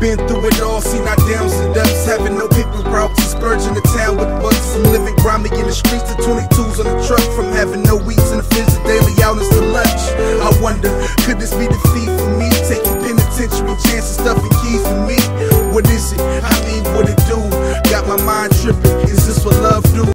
Been through it all, seen our downs and ups, having no paper routes, splurging the town with bucks. I'm living grimy in the streets, the 22s on the truck, from having no weeks in the fizz, daily outings to lunch. I wonder, could this be defeat?